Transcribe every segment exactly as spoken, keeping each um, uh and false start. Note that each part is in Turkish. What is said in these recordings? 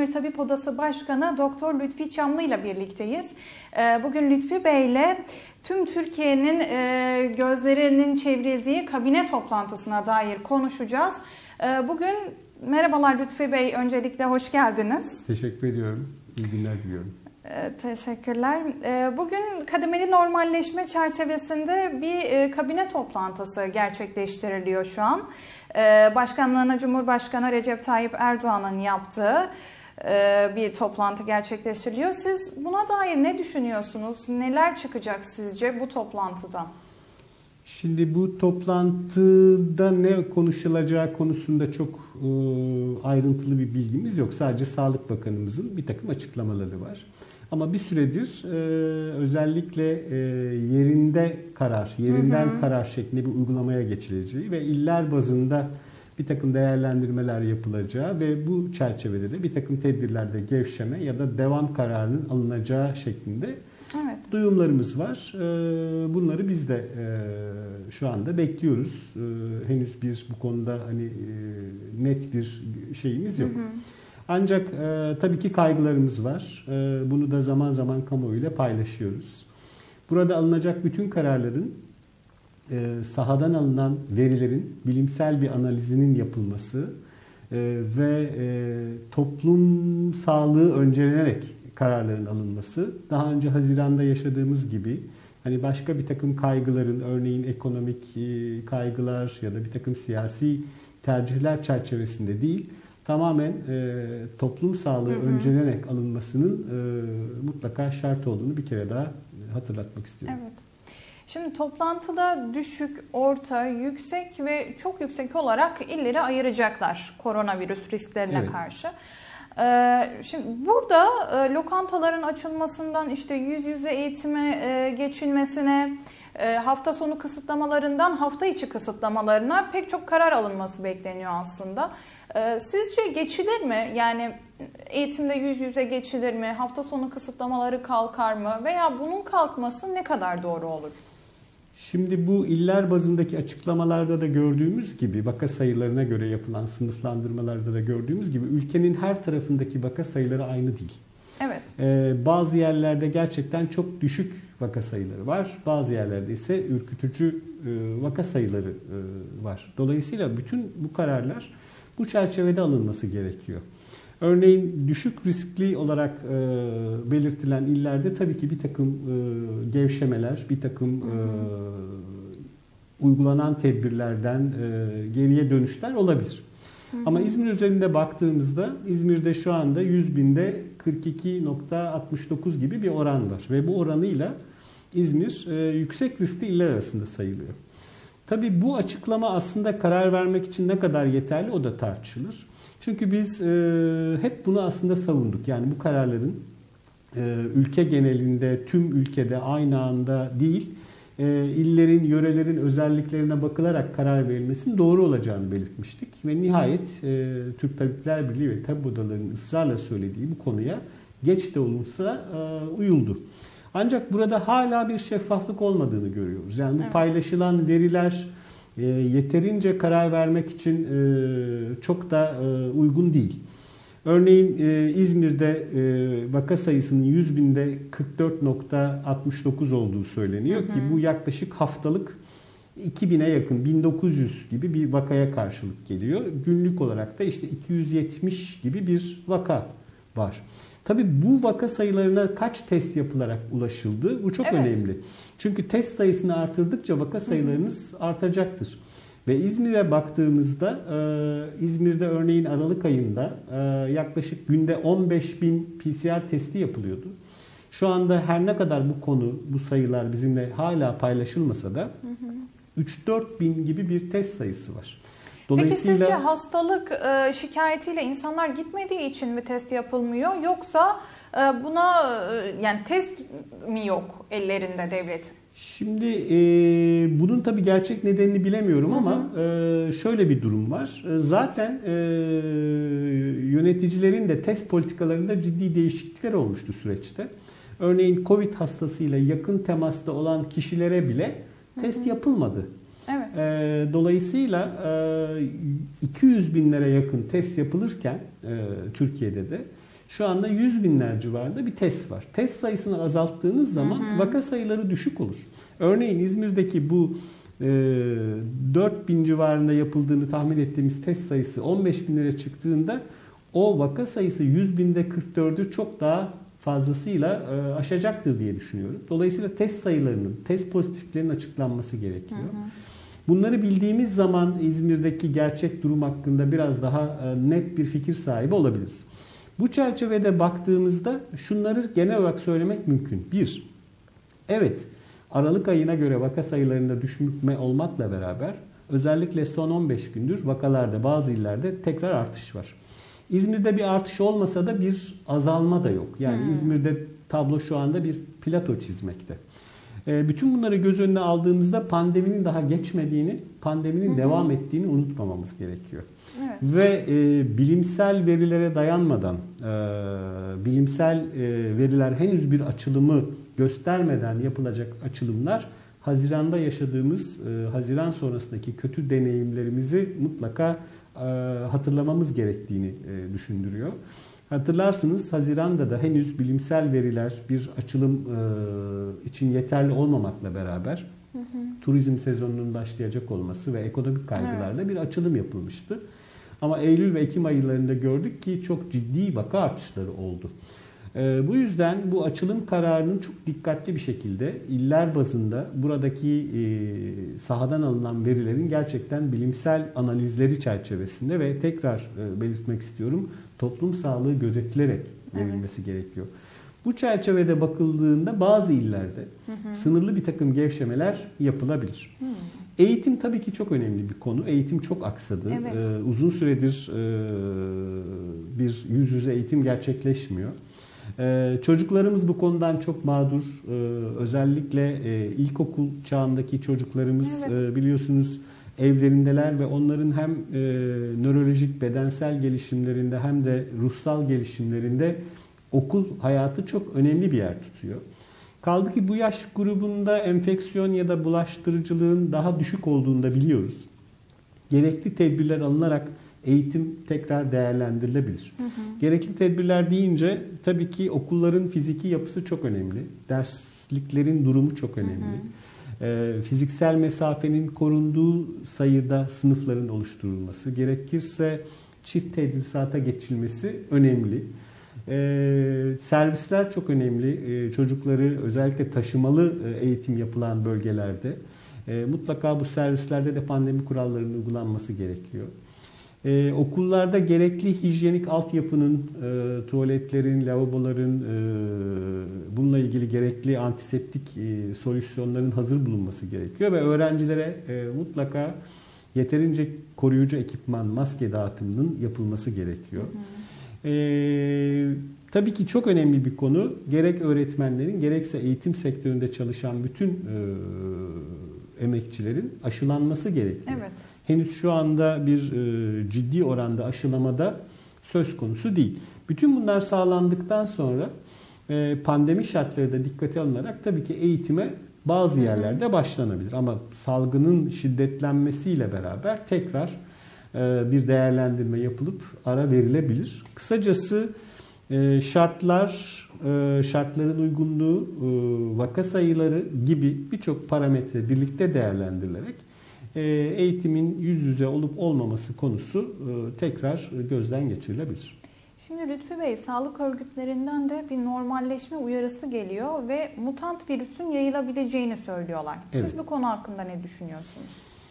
İzmir Tabip Odası Başkanı Doktor Lütfi Çamlı ile birlikteyiz. Bugün Lütfi Bey ile tüm Türkiye'nin gözlerinin çevrildiği kabine toplantısına dair konuşacağız. Bugün merhabalar Lütfi Bey, öncelikle hoş geldiniz. Teşekkür ediyorum. İyi günler diliyorum. Teşekkürler. Bugün kademeli normalleşme çerçevesinde bir kabine toplantısı gerçekleştiriliyor şu an. Başkanlığına Cumhurbaşkanı Recep Tayyip Erdoğan'ın yaptığı bir toplantı gerçekleştiriliyor. Siz buna dair ne düşünüyorsunuz? Neler çıkacak sizce bu toplantıda? Şimdi bu toplantıda ne konuşulacağı konusunda çok e, ayrıntılı bir bilgimiz yok. Sadece Sağlık Bakanımızın bir takım açıklamaları var. Ama bir süredir e, özellikle e, yerinde karar, yerinden hı hı. karar şeklinde bir uygulamaya geçileceği ve iller bazında bir takım değerlendirmeler yapılacağı ve bu çerçevede de bir takım tedbirlerde gevşeme ya da devam kararının alınacağı şeklinde evet. duyumlarımız var. Bunları biz de şu anda bekliyoruz. Henüz bir bu konuda hani net bir şeyimiz yok. Hı hı. Ancak tabii ki kaygılarımız var. Bunu da zaman zaman kamuoyuyla paylaşıyoruz. Burada alınacak bütün kararların sahadan alınan verilerin bilimsel bir analizinin yapılması ve toplum sağlığı öncelenerek kararların alınması, daha önce Haziran'da yaşadığımız gibi hani başka bir takım kaygıların, örneğin ekonomik kaygılar ya da bir takım siyasi tercihler çerçevesinde değil, tamamen e, toplum sağlığı hı hı. öncelenerek alınmasının e, mutlaka şart olduğunu bir kere daha hatırlatmak istiyorum. Evet. Şimdi toplantıda düşük, orta, yüksek ve çok yüksek olarak illeri ayıracaklar koronavirüs risklerine evet. karşı. Şimdi burada lokantaların açılmasından işte yüz yüze eğitime geçilmesine, hafta sonu kısıtlamalarından hafta içi kısıtlamalarına pek çok karar alınması bekleniyor aslında. Sizce geçilir mi? Yani eğitimde yüz yüze geçilir mi? Hafta sonu kısıtlamaları kalkar mı? Veya bunun kalkması ne kadar doğru olur? Şimdi bu iller bazındaki açıklamalarda da gördüğümüz gibi, vaka sayılarına göre yapılan sınıflandırmalarda da gördüğümüz gibi ülkenin her tarafındaki vaka sayıları aynı değil. Evet. Ee, bazı yerlerde gerçekten çok düşük vaka sayıları var. Bazı yerlerde ise ürkütücü e, vaka sayıları e, var. Dolayısıyla bütün bu kararlar bu çerçevede alınması gerekiyor. Örneğin düşük riskli olarak e, belirtilen illerde tabii ki bir takım e, gevşemeler, bir takım e, uygulanan tedbirlerden e, geriye dönüşler olabilir. Hı hı. Ama İzmir üzerinde baktığımızda İzmir'de şu anda yüz binde kırk iki virgül altmış dokuz gibi bir oran var. Ve bu oranıyla İzmir e, yüksek riskli iller arasında sayılıyor. Tabii bu açıklama aslında karar vermek için ne kadar yeterli o da tartışılır. Çünkü biz e, hep bunu aslında savunduk. Yani bu kararların e, ülke genelinde, tüm ülkede aynı anda değil, e, illerin, yörelerin özelliklerine bakılarak karar verilmesinin doğru olacağını belirtmiştik. Ve nihayet e, Türk Tabipler Birliği ve tabip odalarının ısrarla söylediği bu konuya geç de olursa e, uyuldu. Ancak burada hala bir şeffaflık olmadığını görüyoruz. Yani bu evet. paylaşılan veriler e, yeterince karar vermek için e, çok da e, uygun değil. Örneğin e, İzmir'de e, vaka sayısının yüz binde kırk dört virgül altmış dokuz olduğu söyleniyor hı hı. ki bu yaklaşık haftalık iki bine yakın, bin dokuz yüz gibi bir vakaya karşılık geliyor. Günlük olarak da işte iki yüz yetmiş gibi bir vaka var. Tabii bu vaka sayılarına kaç test yapılarak ulaşıldı? Bu çok evet. önemli. Çünkü test sayısını artırdıkça vaka sayılarınız hı hı. artacaktır. Ve İzmir'e baktığımızda e, İzmir'de örneğin Aralık ayında e, yaklaşık günde on beş bin P C R testi yapılıyordu. Şu anda her ne kadar bu konu, bu sayılar bizimle hala paylaşılmasa da üç dört bin gibi bir test sayısı var. Peki sizce hastalık e, şikayetiyle insanlar gitmediği için mi test yapılmıyor, yoksa e, buna e, yani test mi yok ellerinde devletin? Şimdi e, bunun tabii gerçek nedenini bilemiyorum hı hı. ama e, şöyle bir durum var. E, zaten e, yöneticilerin de test politikalarında ciddi değişiklikler olmuştu süreçte. Örneğin Covid hastasıyla yakın temasta olan kişilere bile test hı hı. yapılmadı. Evet. E, dolayısıyla e, iki yüz binlere yakın test yapılırken e, Türkiye'de de şu anda yüz binler civarında bir test var. Test sayısını azalttığınız zaman hı hı. vaka sayıları düşük olur. Örneğin İzmir'deki bu e, dört bin civarında yapıldığını tahmin ettiğimiz test sayısı on beş binlere çıktığında o vaka sayısı yüz binde kırk dördü çok daha fazlasıyla e, aşacaktır diye düşünüyorum. Dolayısıyla test sayılarının, test pozitiflerinin açıklanması gerekiyor. Hı hı. Bunları bildiğimiz zaman İzmir'deki gerçek durum hakkında biraz daha e, net bir fikir sahibi olabiliriz. Bu çerçevede baktığımızda şunları genel olarak söylemek mümkün. Bir, evet Aralık ayına göre vaka sayılarında düşme olmakla beraber özellikle son on beş gündür vakalarda bazı illerde tekrar artış var. İzmir'de bir artış olmasa da bir azalma da yok. Yani hmm. İzmir'de tablo şu anda bir plato çizmekte. E, bütün bunları göz önüne aldığımızda pandeminin daha geçmediğini, pandeminin hmm. devam ettiğini unutmamamız gerekiyor. Evet. Ve e, bilimsel verilere dayanmadan, e, bilimsel e, veriler henüz bir açılımı göstermeden yapılacak açılımlar, Haziran'da yaşadığımız, e, Haziran sonrasındaki kötü deneyimlerimizi mutlaka e, hatırlamamız gerektiğini e, düşündürüyor. Hatırlarsınız Haziran'da da henüz bilimsel veriler bir açılım e, için yeterli olmamakla beraber hı hı. turizm sezonunun başlayacak olması ve ekonomik kaygılarla evet. bir açılım yapılmıştı. Ama Eylül ve Ekim aylarında gördük ki çok ciddi vaka artışları oldu. Ee, bu yüzden bu açılım kararının çok dikkatli bir şekilde iller bazında buradaki e, sahadan alınan verilerin gerçekten bilimsel analizleri çerçevesinde ve tekrar e, belirtmek istiyorum toplum sağlığı gözetilerek verilmesi evet. gerekiyor. Bu çerçevede bakıldığında bazı illerde hı hı. sınırlı bir takım gevşemeler yapılabilir. Hı. Eğitim tabii ki çok önemli bir konu. Eğitim çok aksadı. Evet. Ee, uzun süredir e, bir yüz yüze eğitim gerçekleşmiyor. Ee, çocuklarımız bu konudan çok mağdur. Ee, özellikle e, ilkokul çağındaki çocuklarımız evet. e, biliyorsunuz evlerindeler ve onların hem e, nörolojik bedensel gelişimlerinde hem de ruhsal gelişimlerinde okul hayatı çok önemli bir yer tutuyor. Kaldı ki bu yaş grubunda enfeksiyon ya da bulaştırıcılığın daha düşük olduğunu da biliyoruz. Gerekli tedbirler alınarak eğitim tekrar değerlendirilebilir. Hı hı. Gerekli tedbirler deyince tabii ki okulların fiziki yapısı çok önemli. Dersliklerin durumu çok önemli. Hı hı. E, fiziksel mesafenin korunduğu sayıda sınıfların oluşturulması, gerekirse çift tedrisata geçilmesi önemli. Ee, servisler çok önemli. Ee, çocukları özellikle taşımalı eğitim yapılan bölgelerde e, mutlaka bu servislerde de pandemi kurallarının uygulanması gerekiyor. Ee, okullarda gerekli hijyenik altyapının, e, tuvaletlerin, lavaboların e, bununla ilgili gerekli antiseptik e, solüsyonların hazır bulunması gerekiyor ve öğrencilere e, mutlaka yeterince koruyucu ekipman, maske dağıtımının yapılması gerekiyor. Hı hı. Ee, tabii ki çok önemli bir konu. Gerek öğretmenlerin gerekse eğitim sektöründe çalışan bütün e, emekçilerin aşılanması gerekiyor. Evet. Henüz şu anda bir e, ciddi oranda aşılamada söz konusu değil. Bütün bunlar sağlandıktan sonra e, pandemi şartları da dikkate alınarak tabii ki eğitime bazı yerlerde başlanabilir. Ama salgının şiddetlenmesiyle beraber tekrar bir değerlendirme yapılıp ara verilebilir. Kısacası şartlar, şartların uygunluğu, vaka sayıları gibi birçok parametre birlikte değerlendirilerek eğitimin yüz yüze olup olmaması konusu tekrar gözden geçirilebilir. Şimdi Lütfü Bey, sağlık örgütlerinden de bir normalleşme uyarısı geliyor ve mutant virüsün yayılabileceğini söylüyorlar. Siz evet. bu konu hakkında ne düşünüyorsunuz?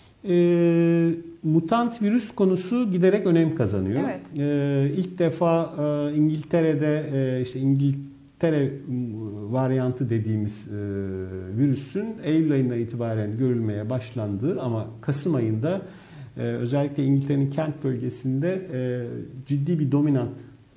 E, mutant virüs konusu giderek önem kazanıyor. Evet. E, ilk defa e, İngiltere'de e, işte İngiltere varyantı dediğimiz e, virüsün Eylül ayından itibaren görülmeye başlandığı ama Kasım ayında e, özellikle İngiltere'nin Kent bölgesinde e, ciddi bir dominantlık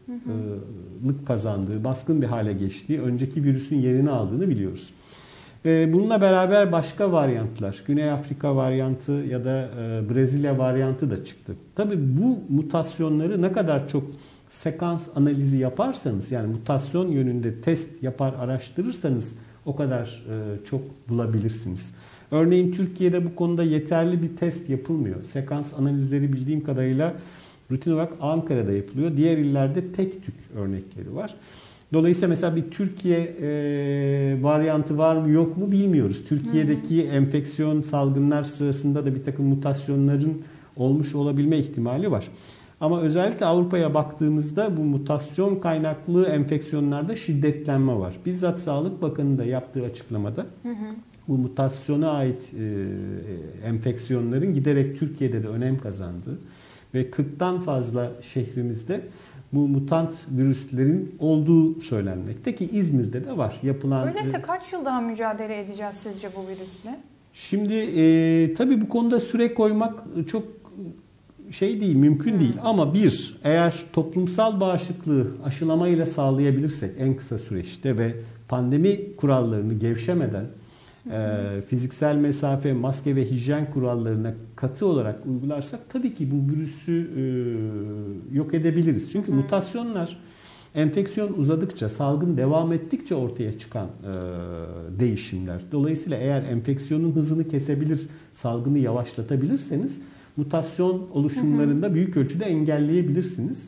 kazandığı, baskın bir hale geçtiği, önceki virüsün yerini aldığını biliyoruz. Bununla beraber başka varyantlar, Güney Afrika varyantı ya da Brezilya varyantı da çıktı. Tabii bu mutasyonları ne kadar çok sekans analizi yaparsanız, yani mutasyon yönünde test yapar, araştırırsanız o kadar çok bulabilirsiniz. Örneğin Türkiye'de bu konuda yeterli bir test yapılmıyor. Sekans analizleri bildiğim kadarıyla rutin olarak Ankara'da yapılıyor. Diğer illerde tek tük örnekleri var. Dolayısıyla mesela bir Türkiye e, varyantı var mı yok mu bilmiyoruz. Türkiye'deki hı hı. enfeksiyon salgınlar sırasında da bir takım mutasyonların olmuş olabilme ihtimali var. Ama özellikle Avrupa'ya baktığımızda bu mutasyon kaynaklı enfeksiyonlarda şiddetlenme var. Bizzat Sağlık Bakanı da yaptığı açıklamada hı hı. bu mutasyona ait e, enfeksiyonların giderek Türkiye'de de önem kazandığı ve kırktan fazla şehrimizde bu mutant virüslerin olduğu söylenmekte ki İzmir'de de var. Yapılan. Öyleyse kaç yıl daha mücadele edeceğiz sizce bu virüsle? Şimdi e, tabii bu konuda süre koymak çok şey değil, mümkün hmm. değil. Ama bir, eğer toplumsal bağışıklığı aşılamayla sağlayabilirsek en kısa süreçte ve pandemi kurallarını gevşemeden hmm. e, fiziksel mesafe, maske ve hijyen kurallarına katı olarak uygularsak tabii ki bu virüsü e, yok edebiliriz. Çünkü hmm. mutasyonlar enfeksiyon uzadıkça, salgın devam ettikçe ortaya çıkan e, değişimler. Dolayısıyla eğer enfeksiyonun hızını kesebilir, salgını yavaşlatabilirseniz mutasyon oluşumlarında büyük ölçüde engelleyebilirsiniz.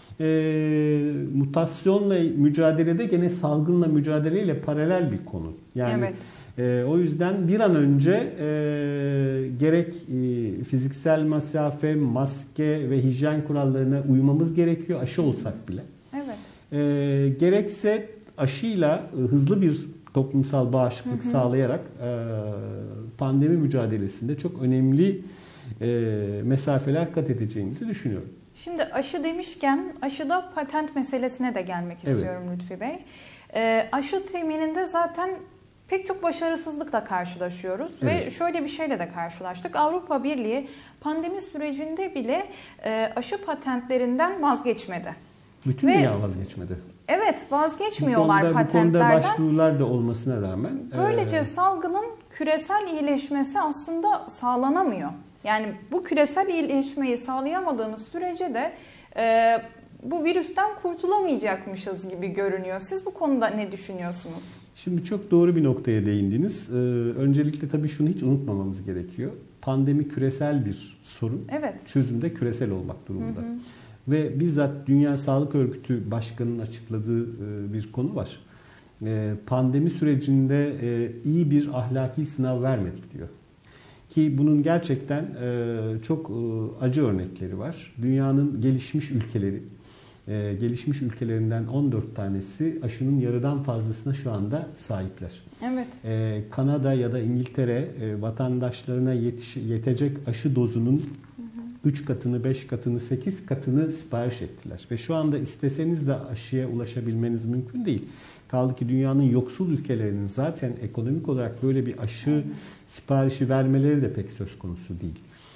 E, mutasyonla mücadelede gene salgınla mücadeleyle paralel bir konu. Yani evet. e, o yüzden bir an önce e, gerek e, fiziksel mesafe, maske ve hijyen kurallarına uymamız gerekiyor aşı olsak bile. Evet. E, gerekse aşıyla e, hızlı bir toplumsal bağışıklık hı hı. sağlayarak e, pandemi mücadelesinde çok önemli E, mesafeler kat edeceğimizi düşünüyorum. Şimdi aşı demişken aşıda patent meselesine de gelmek evet. istiyorum Lütfi Bey. E, aşı temininde zaten pek çok başarısızlıkla karşılaşıyoruz evet. ve şöyle bir şeyle de karşılaştık. Avrupa Birliği pandemi sürecinde bile e, aşı patentlerinden vazgeçmedi. Bütün ve, dünya vazgeçmedi. Evet, vazgeçmiyorlar bu konuda, patentlerden. Bu konuda başvurular da olmasına rağmen. Böylece e, salgının küresel iyileşmesi aslında sağlanamıyor. Yani bu küresel iyileşmeyi sağlayamadığımız sürece de e, bu virüsten kurtulamayacakmışız gibi görünüyor. Siz bu konuda ne düşünüyorsunuz? Şimdi çok doğru bir noktaya değindiniz. Ee, öncelikle tabii şunu hiç unutmamamız gerekiyor. Pandemi küresel bir sorun. Evet. Çözüm de küresel olmak durumunda. Hı hı. Ve bizzat Dünya Sağlık Örgütü Başkanı'nın açıkladığı e, bir konu var. E, pandemi sürecinde e, iyi bir ahlaki sınav vermedik diyor. Ki bunun gerçekten e, çok e, acı örnekleri var. Dünyanın gelişmiş ülkeleri, e, gelişmiş ülkelerinden on dört tanesi aşının yarıdan fazlasına şu anda sahipler. Evet. E, Kanada ya da İngiltere e, vatandaşlarına yetiş, yetecek aşı dozunun üç katını, beş katını, sekiz katını sipariş ettiler. Ve şu anda isteseniz de aşıya ulaşabilmeniz mümkün değil. Kaldı ki dünyanın yoksul ülkelerinin zaten ekonomik olarak böyle bir aşı siparişi vermeleri de pek söz konusu değil.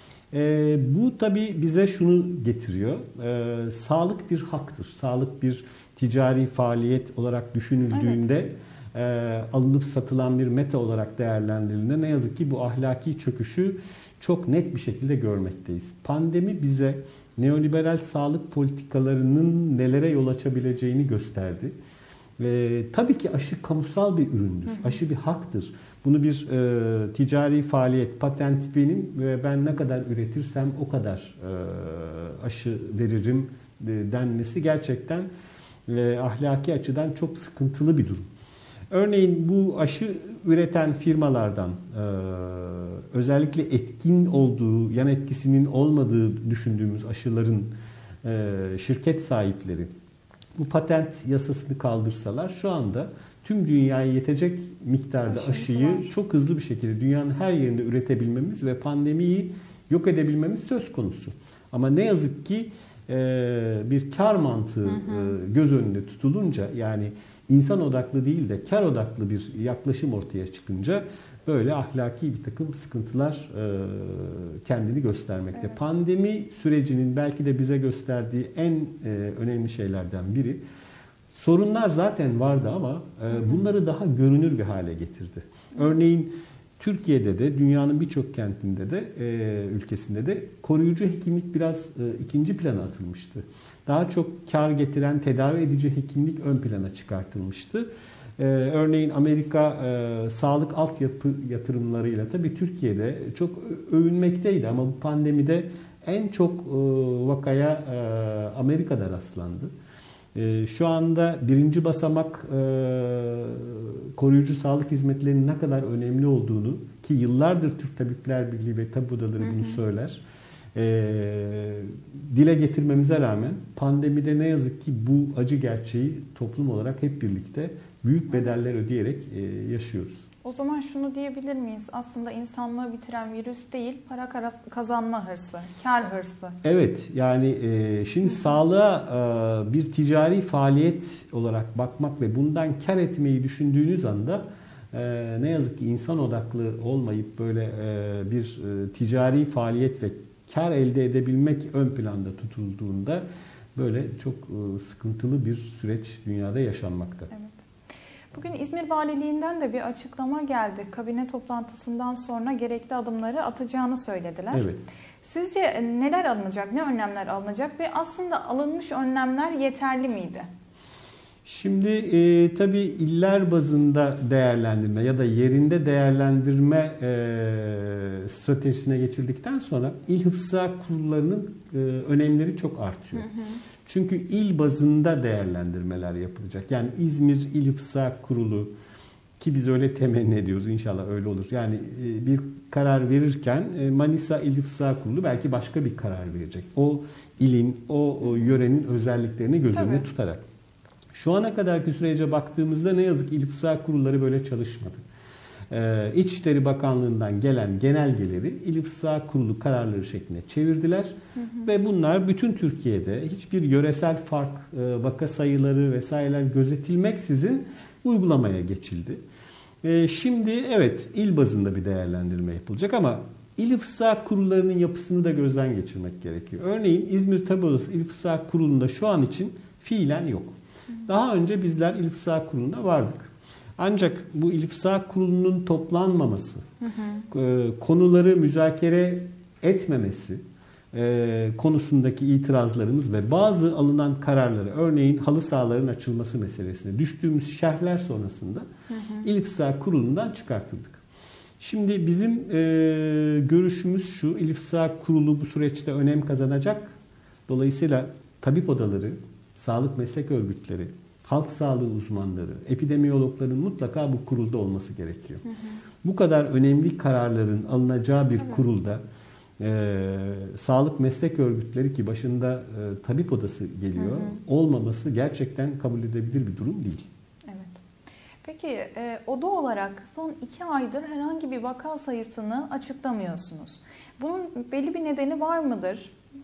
E, bu tabii bize şunu getiriyor. E, sağlık bir haktır. Sağlık bir ticari faaliyet olarak düşünüldüğünde evet. e, alınıp satılan bir meta olarak değerlendirildiğinde ne yazık ki bu ahlaki çöküşü çok net bir şekilde görmekteyiz. Pandemi bize neoliberal sağlık politikalarının nelere yol açabileceğini gösterdi. Ve tabii ki aşı kamusal bir üründür. Hı hı. Aşı bir haktır. Bunu bir e, ticari faaliyet, patent benim ve ben ne kadar üretirsem o kadar e, aşı veririm e, denmesi gerçekten e, ahlaki açıdan çok sıkıntılı bir durum. Örneğin bu aşı üreten firmalardan e, özellikle etkin olduğu, yan etkisinin olmadığı düşündüğümüz aşıların e, şirket sahipleri bu patent yasasını kaldırsalar şu anda tüm dünyaya yetecek miktarda Aşırısı aşıyı var. Çok hızlı bir şekilde dünyanın her yerinde üretebilmemiz ve pandemiyi yok edebilmemiz söz konusu. Ama ne yazık ki e, bir kar mantığı hı hı. E, göz önünde tutulunca yani insan odaklı değil de kar odaklı bir yaklaşım ortaya çıkınca böyle ahlaki bir takım sıkıntılar e, kendini göstermekte. Evet. Pandemi sürecinin belki de bize gösterdiği en e, önemli şeylerden biri sorunlar zaten vardı ama e, bunları daha görünür bir hale getirdi. Örneğin Türkiye'de de dünyanın birçok kentinde de e, ülkesinde de koruyucu hekimlik biraz e, ikinci plana atılmıştı. Daha çok kar getiren tedavi edici hekimlik ön plana çıkartılmıştı. Ee, örneğin Amerika e, sağlık altyapı yatırımlarıyla tabii Türkiye'de çok övünmekteydi ama bu pandemide En çok vakaya Amerika'da rastlandı. Şu anda birinci basamak koruyucu sağlık hizmetlerinin ne kadar önemli olduğunu, ki yıllardır Türk Tabipler Birliği ve tabip odaları bunu söyler, dile getirmemize rağmen pandemide ne yazık ki bu acı gerçeği toplum olarak hep birlikte büyük bedeller ödeyerek yaşıyoruz. O zaman şunu diyebilir miyiz? Aslında insanlığı bitiren virüs değil, para kazanma hırsı, kar hırsı. Evet, yani e, şimdi sağlığa e, bir ticari faaliyet olarak bakmak ve bundan kar etmeyi düşündüğünüz anda e, ne yazık ki insan odaklı olmayıp böyle e, bir e, ticari faaliyet ve kar elde edebilmek ön planda tutulduğunda böyle çok e, sıkıntılı bir süreç dünyada yaşanmakta. Evet. Bugün İzmir Valiliğinden de bir açıklama geldi. Kabine toplantısından sonra gerekli adımları atacağını söylediler. Evet. Sizce neler alınacak, ne önlemler alınacak ve aslında alınmış önlemler yeterli miydi? Şimdi e, tabii iller bazında değerlendirme ya da yerinde değerlendirme e, stratejisine geçildikten sonra il hıfzı sağlık kurullarının e, önemleri çok artıyor. Hı hı. Çünkü il bazında değerlendirmeler yapılacak. Yani İzmir İl Hıfzı Sağlık Kurulu, ki biz öyle temenni ediyoruz, inşallah öyle olur. Yani bir karar verirken Manisa İl Hıfzı Sağlık Kurulu belki başka bir karar verecek. O ilin, o, o yörenin özelliklerini göz önüne tutarak. Şu ana kadarki sürece baktığımızda ne yazık ki İl Hıfzı Sağlık Kurulları böyle çalışmadı. Ee, İçişleri Bakanlığı'ndan gelen genelgeleri İl Hıfzı Sağlık Kurulu kararları şeklinde çevirdiler. Hı hı. Ve bunlar bütün Türkiye'de hiçbir yöresel fark, e, vaka sayıları vesaireler gözetilmeksizin uygulamaya geçildi. E, şimdi evet il bazında bir değerlendirme yapılacak ama İl Hıfzı Sağlık Kurullarının yapısını da gözden geçirmek gerekiyor. Örneğin İzmir Tabip Odası İl Hıfzı Sağlık Kurulu'nda şu an için fiilen yok. Hı hı. Daha önce bizler İl Hıfzı Sağlık Kurulu'nda vardık. Ancak bu İl Hıfzı Sağlık Kurulu'nun toplanmaması, hı hı. konuları müzakere etmemesi konusundaki itirazlarımız ve bazı alınan kararları, örneğin halı sahaların açılması meselesine düştüğümüz şerhler sonrasında hı hı. İl Hıfzı Sağlık Kurulu'ndan çıkartıldık. Şimdi bizim görüşümüz şu: İl Hıfzı Sağlık Kurulu bu süreçte önem kazanacak. Dolayısıyla tabip odaları, sağlık meslek örgütleri, halk sağlığı uzmanları, epidemiyologların mutlaka bu kurulda olması gerekiyor. Hı hı. Bu kadar önemli kararların alınacağı bir evet. kurulda e, sağlık meslek örgütleri, ki başında e, tabip odası geliyor, hı hı. olmaması gerçekten kabul edilebilir bir durum değil. Evet. Peki e, oda olarak son iki aydır herhangi bir vaka sayısını açıklamıyorsunuz. Bunun belli bir nedeni var mıdır?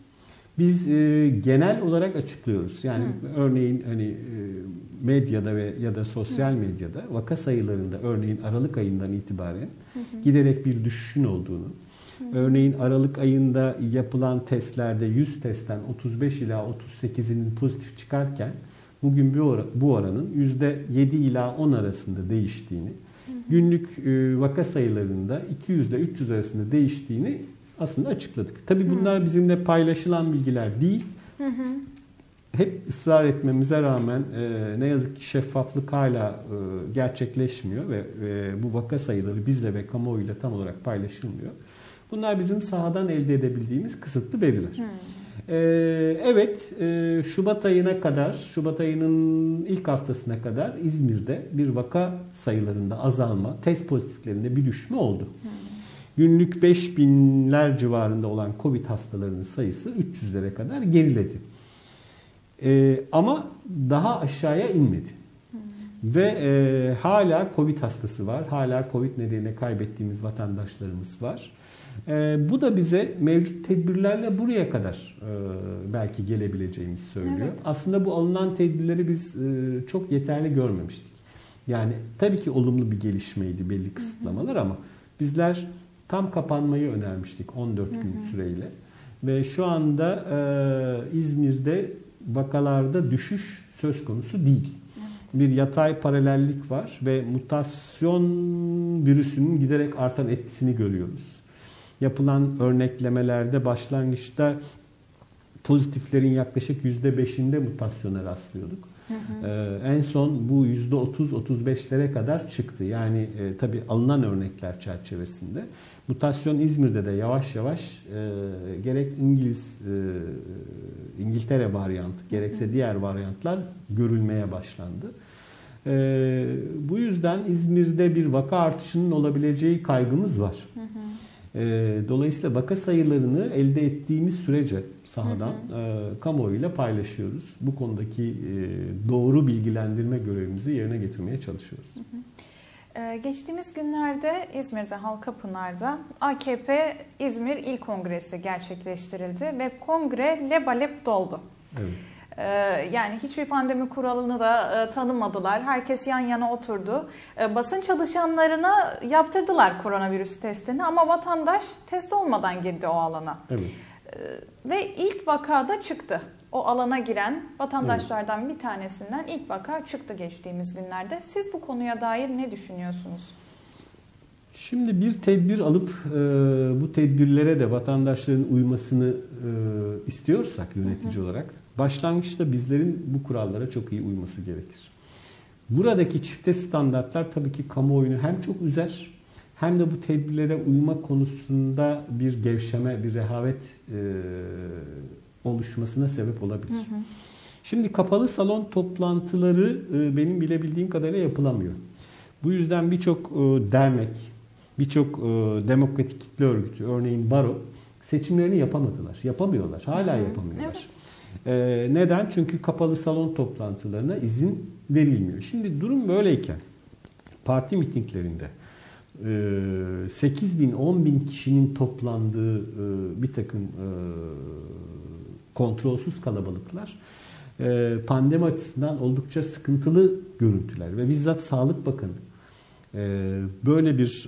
Biz e, genel olarak açıklıyoruz. Yani Hı. örneğin hani e, medyada ve ya da sosyal Hı. medyada vaka sayılarında örneğin Aralık ayından itibaren Hı. giderek bir düşüşün olduğunu, Hı. örneğin Aralık ayında yapılan testlerde yüz testten otuz beş ila otuz sekizinin pozitif çıkarken bugün bu, or- bu oranın yüzde yedi ila on arasında değiştiğini, Hı. günlük e, vaka sayılarında iki yüz ile üç yüz arasında değiştiğini aslında açıkladık. Tabii bunlar hı. bizimle paylaşılan bilgiler değil. Hı hı. Hep ısrar etmemize rağmen e, ne yazık ki şeffaflık hala e, gerçekleşmiyor ve e, bu vaka sayıları bizle ve kamuoyuyla tam olarak paylaşılmıyor. Bunlar bizim sahadan elde edebildiğimiz kısıtlı veriler. Hı. E, evet, e, Şubat ayına kadar, Şubat ayının ilk haftasına kadar İzmir'de bir vaka sayılarında azalma, test pozitiflerinde bir düşme oldu. Hı. Günlük beş binler civarında olan Covid hastalarının sayısı üç yüzlere kadar geriledi. Ee, ama daha aşağıya inmedi. Hmm. Ve e, hala Covid hastası var. Hala Covid nedeniyle kaybettiğimiz vatandaşlarımız var. E, bu da bize mevcut tedbirlerle buraya kadar e, belki gelebileceğimizi söylüyor. Evet. Aslında bu alınan tedbirleri biz e, çok yeterli görmemiştik. Yani tabii ki olumlu bir gelişmeydi belli kısıtlamalar, hı hı. ama bizler tam kapanmayı önermiştik on dört gün hı hı. süreyle. Ve şu anda e, İzmir'de vakalarda düşüş söz konusu değil. Evet. Bir yatay paralellik var ve mutasyon virüsünün giderek artan etkisini görüyoruz. Yapılan örneklemelerde başlangıçta pozitiflerin yaklaşık yüzde beşinde mutasyona rastlıyorduk. Hı hı. Ee, en son bu yüzde otuz otuz beşlere kadar çıktı. Yani e, tabii alınan örnekler çerçevesinde. Mutasyon İzmir'de de yavaş yavaş e, gerek İngiliz, e, İngiltere varyantı, gerekse diğer varyantlar görülmeye başlandı. E, bu yüzden İzmir'de bir vaka artışının olabileceği kaygımız var. Hı hı. E, dolayısıyla vaka sayılarını elde ettiğimiz sürece sahadan hı hı. E, kamuoyuyla paylaşıyoruz. Bu konudaki e, doğru bilgilendirme görevimizi yerine getirmeye çalışıyoruz. Hı hı. Ee, geçtiğimiz günlerde İzmir'de Halkapınar'da A K P İzmir İl Kongresi gerçekleştirildi ve kongre lebalep doldu. Evet. Ee, yani hiçbir pandemi kuralını da e, tanımadılar. Herkes yan yana oturdu. Ee, basın çalışanlarına yaptırdılar koronavirüs testini ama vatandaş test olmadan girdi o alana. Evet. Ee, ve ilk vakada çıktı. O alana giren vatandaşlardan evet. bir tanesinden ilk vaka çıktı geçtiğimiz günlerde. Siz bu konuya dair ne düşünüyorsunuz? Şimdi bir tedbir alıp e, bu tedbirlere de vatandaşların uymasını e, istiyorsak yönetici hı hı. olarak başlangıçta bizlerin bu kurallara çok iyi uyması gerekir. Buradaki çifte standartlar tabii ki kamuoyunu hem çok üzer hem de bu tedbirlere uyma konusunda bir gevşeme, bir rehavet e, oluşmasına sebep olabilir. Hı hı. Şimdi kapalı salon toplantıları e, benim bilebildiğim kadarıyla yapılamıyor. Bu yüzden birçok e, dernek, birçok e, demokratik kitle örgütü, örneğin baro seçimlerini yapamadılar. Yapamıyorlar. Hala yapamıyorlar. Evet. E, neden? Çünkü kapalı salon toplantılarına izin verilmiyor. Şimdi durum böyleyken parti mitinglerinde sekiz bin on bin kişinin toplandığı bir takım kontrolsüz kalabalıklar pandemi açısından oldukça sıkıntılı görüntüler ve bizzat Sağlık Bakanı böyle bir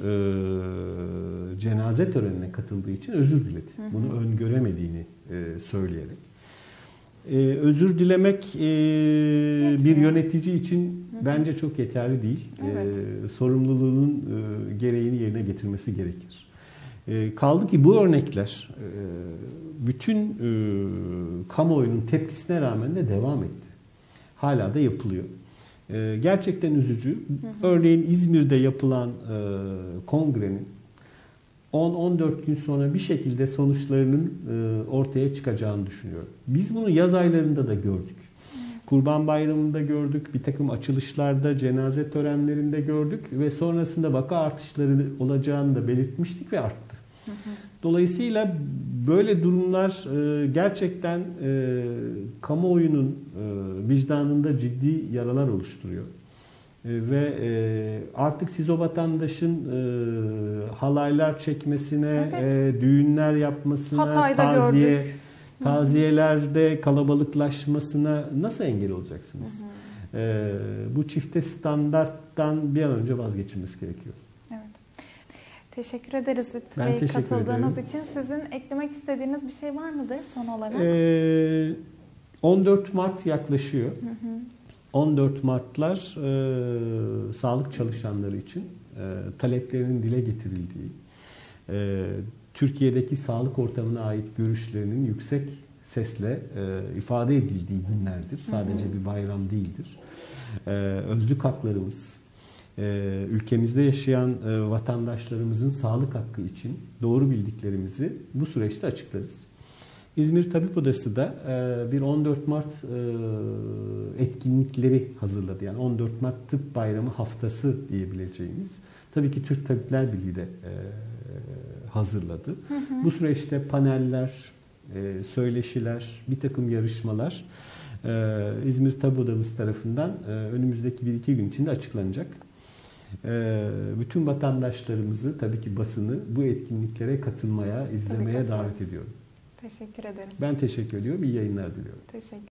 cenaze törenine katıldığı için özür diledi. Hı hı. Bunu öngöremediğini söyleyerek. Ee, özür dilemek e, bir yönetici için hı hı. bence çok yeterli değil. Evet. E, sorumluluğunun e, gereğini yerine getirmesi gerekir. E, kaldı ki bu örnekler e, bütün e, kamuoyunun tepkisine rağmen de devam etti. Hala da yapılıyor. E, gerçekten üzücü. Hı hı. Örneğin İzmir'de yapılan e, kongrenin on on dört gün sonra bir şekilde sonuçlarının ortaya çıkacağını düşünüyorum. Biz bunu yaz aylarında da gördük. Kurban Bayramı'nda gördük, bir takım açılışlarda, cenaze törenlerinde gördük ve sonrasında vaka artışları olacağını da belirtmiştik ve arttı. Dolayısıyla böyle durumlar gerçekten kamuoyunun vicdanında ciddi yaralar oluşturuyor. Ve artık siz o vatandaşın halaylar çekmesine, evet. düğünler yapmasına, Hatay'da taziye, gördük. taziyelerde kalabalıklaşmasına nasıl engel olacaksınız? Hı hı. Bu çifte standarttan bir an önce vazgeçilmesi gerekiyor. Evet. Teşekkür ederiz Lütfü Bey katıldığınız ederim. için. Sizin eklemek istediğiniz bir şey var mıdır son olarak? Ee, on dört Mart yaklaşıyor. Hı hı. on dört Mart'lar e, sağlık çalışanları için e, taleplerinin dile getirildiği, e, Türkiye'deki sağlık ortamına ait görüşlerinin yüksek sesle e, ifade edildiği günlerdir. Sadece bir bayram değildir. E, özlük haklarımız, e, ülkemizde yaşayan e, vatandaşlarımızın sağlık hakkı için doğru bildiklerimizi bu süreçte açıklarız. İzmir Tabip Odası da bir on dört Mart etkinlikleri hazırladı. Yani on dört Mart Tıp Bayramı haftası diyebileceğimiz. Tabii ki Türk Tabipler Birliği de hazırladı. Hı hı. Bu süreçte paneller, söyleşiler, bir takım yarışmalar İzmir Tabip Odamız tarafından önümüzdeki bir iki gün içinde açıklanacak. Bütün vatandaşlarımızı, tabii ki basını bu etkinliklere katılmaya, izlemeye davet ediyorum. Teşekkür ederiz. Ben teşekkür ediyorum. İyi yayınlar diliyorum. Teşekkür